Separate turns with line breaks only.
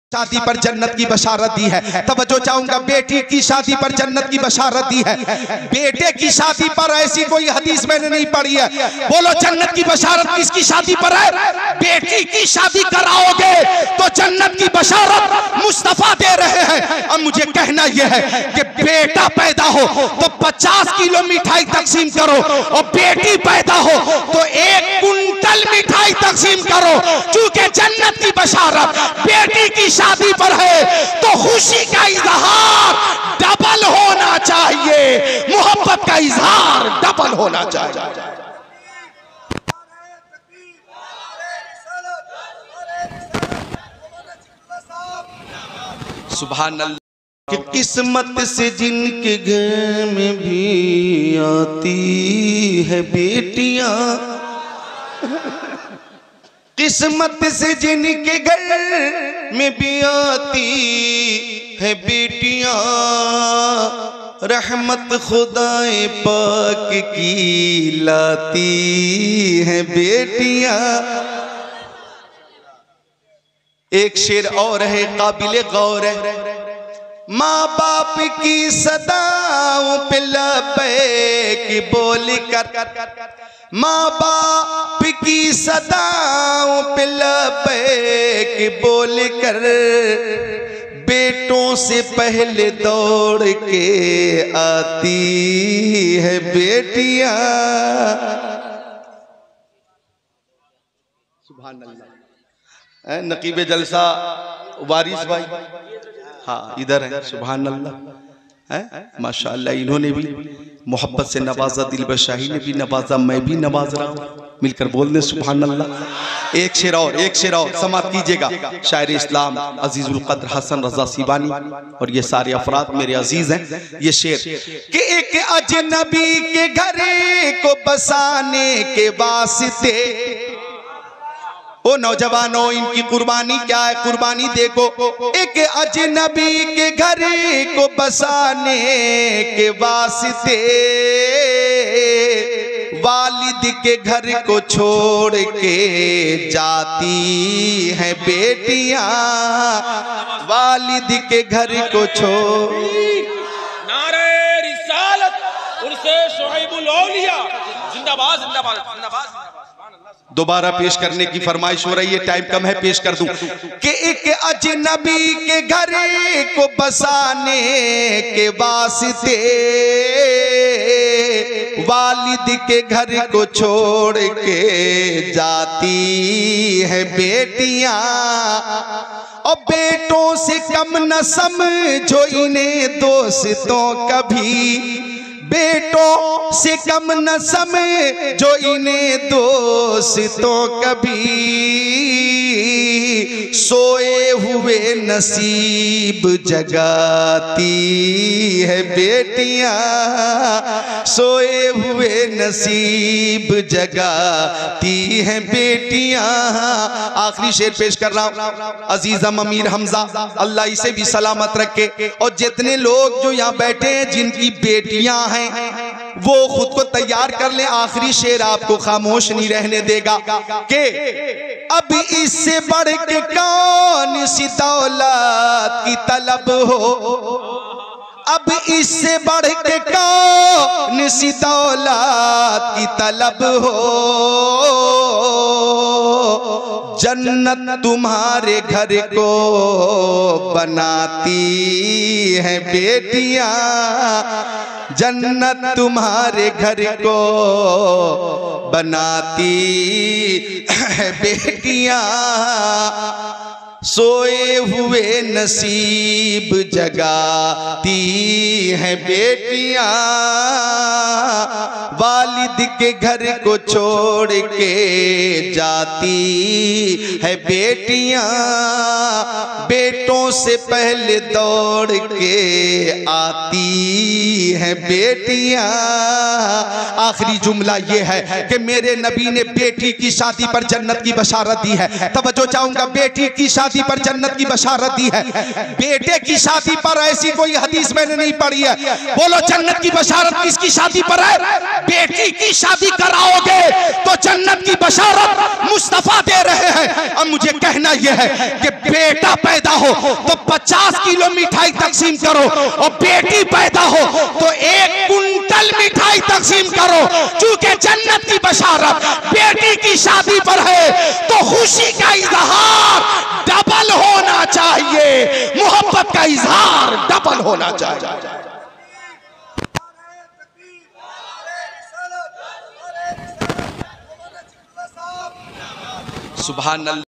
शादी पर जन्नत की बशारत दी है। तवज्जो चाहूंगा, बेटी की शादी पर जन्नत की बशारत दी है। बेटे की शादी पर ऐसी कोई हदीस मैंने नहीं पढ़ी है। बोलो जन्नत की बशारत किसकी शादी पर है? बेटी की शादी कराओगे तो जन्नत की बशारत मुस्तफा दे रहे हैं। अब मुझे कहना यह है कि बेटा पैदा हो तो 50 किलो मिठाई तकसीम करो, और बेटी पैदा हो तो 1 कुंटल मिठाई तकसीम करो, क्योंकि जन्नत की बशारत बेटी की शादी पर है तो खुशी का इजहार डबल होना चाहिए, मोहब्बत का इजहार डबल होना चाहिए। सुभान अल्लाह। कि किस्मत से जिनके घर में भी आती है बेटियां, किस्मत से जिनके घर में भी आती है बेटियां, रहमत खुदाए पाक की लाती है बेटियां। एक शेर और है काबिले गौर है, माँ बाप की सदाओं पे लबैक बोल कर, माँ बाप की सदाओं पे लबैक बोल कर, बेटों से पहले दौड़ के आती है बेटियां। सुभान अल्लाह। नकीबे जलसा वारिस भाई, हाँ इधर है। सुभान अल्लाह है, माशाअल्लाह। इन्होंने भी मोहब्बत से नवाजा, दिलबशाही ने भी नवाजा, मैं भी नवाज रहा हूँ। मिलकर बोल दे सुभान अल्लाह। एक शेर और, एक शेर और समाप्त कीजिएगा। शायर इस्लाम अजीजुल कद्र हसन रजा सीबानी और ये सारे अफराद मेरे अजीज हैं। ये शेर कि एक अजनबी के घर को बसाने के वास्ते, ओ नौजवानों इनकी कुर्बानी क्या है, कुर्बानी देखो। एक अजनबी के घर को बसाने के वास्ते, वालिद के घर को छोड़ के जाती हैं बेटियां, वालिद के घर को छोड़।
नारे रिसालत उर्से शुएबुल औलिया जिंदाबाद जिंदाबाद जिंदाबाद।
दोबारा पेश करने की फरमाइश हो रही है, टाइम कम है, पेश कर दूं कि एक अजनबी के घर को बसाने के वास्ते, वालिद के घर को छोड़ के जाती है बेटियां, और बेटों से कम न समझो इन्हें दोस्तों कभी, बेटों से कम न समझो इन्हें दोस्तों कभी, सोए हुए नसीब जगाती है बेटियां, सोए हुए नसीब जगाती हैं बेटियां। आखिरी शेर पेश कर रहा हूं, अजीजम अमीर हमजा अल्लाह इसे भी सलामत रखे, और जितने लोग जो यहाँ बैठे हैं जिनकी बेटियां हैं वो खुद को तैयार कर ले। आखिरी शेर आपको खामोश नहीं रहने देगा कि अब इससे बढ़ के कौन सी दौलत की तलब हो, अब इससे बढ़ के कौन सी दौलत की तलब हो, जन्नत तुम्हारे घर को बनाती है बेटियां, जन्नत तुम्हारे घर को बनाती है बेटियां, सोए हुए नसीब जगाती हैं बेटियां, वालिद के घर को छोड़ के जाती है बेटियां, बेटों से पहले दौड़ के आती हैं बेटियां। आखिरी जुमला ये है कि मेरे नबी ने बेटी की शादी पर जन्नत की बशारत दी है। तवज्जो चाहूंगा, बेटी की शादी पर जन्नत की बशारत दी है। बेटे की शादी पर ऐसी कोई हदीस मैंने नहीं पढ़ी है। बोलो जन्नत की बशारत किसकी शादी पर है? बेटी की शादी कराओगे तो जन्नत की बशारत मुस्तफा दे रहे हैं। अब मुझे कहना यह है कि बेटा पैदा हो तो 50 किलो मिठाई तकसीम करो, और बेटी पैदा हो तो 1 कुंटल मिठाई तकसीम करो। क्योंकि जन्नत की बशारत बेटी की शादी पर है तो खुशी का इजहार डबल होना चाहिए, मोहब्बत का इजहार डबल होना चाहिए। सुभान अल्लाह।